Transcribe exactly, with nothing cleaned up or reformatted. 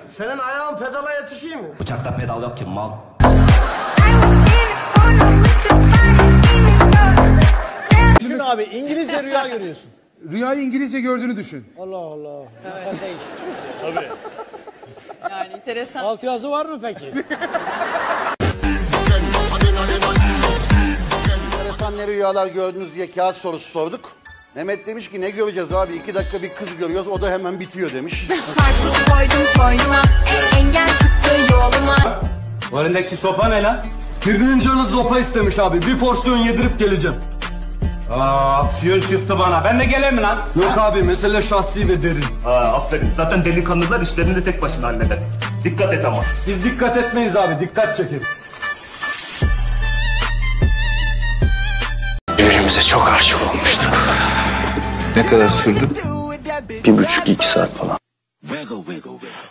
Senin ayağın pedala yetişiyor mu? Uçakta pedal yok ki mal. Düşün abi, İngilizce rüya görüyorsun. Rüyayı İngilizce gördüğünü düşün. Allah Allah. Evet. Değiş. Tabii. Yani enteresan. Alt yazı var mı peki? Enteresan ne rüyalar gördünüz diye kağıt sorusu sorduk. Mehmet demiş ki ne göreceğiz abi? İki dakika bir kız görüyoruz, o da hemen bitiyor demiş. Karpuz koydum koynuma, engel çıktı yoluma. O elindeki sopa ne lan? Birinin canı zopa istemiş abi. Bir porsiyon yedirip geleceğim. Aa, aksiyon çıktı bana. Ben de geleyim mi lan? Yok abi, mesele şahsi ve derin. Aa, aferin. Zaten delikanlılar işlerini de tek başına halleder. Dikkat et ama. Biz dikkat etmeyiz abi, dikkat çekeriz. Birbirimize çok aşık olmuştuk. Ne kadar sürdü? Bir buçuk iki saat falan.